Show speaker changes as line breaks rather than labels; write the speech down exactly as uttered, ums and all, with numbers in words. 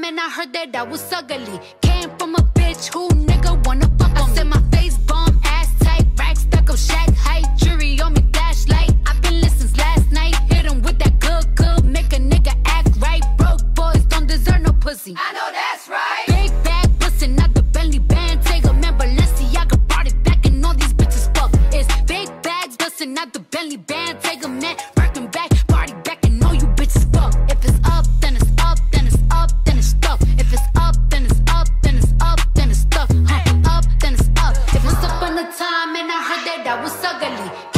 time and I heard that I was ugly. Came from a bitch who nigga wanna fuck on me. I said my face bomb, ass tight, rack stuck up, shack height, jury on me, flashlight. I've been listening since last night. Hit him with that good, good, make a nigga act right. Broke boys don't deserve no pussy.
I know that's right.
Big bag bustin' out the Bentley band. Take a man, Balenciaga brought it back and all these bitches fuck. It's big bags bustin' out the Bentley band. Take a man, working back, party back and all you bitches fuck. If it's up, then it's up, then it's up, then it's stuck. If it's up, then it's up, then it's up, then it's stuck. Huh, up, then it's up. If it's up on the time and I heard that I was ugly.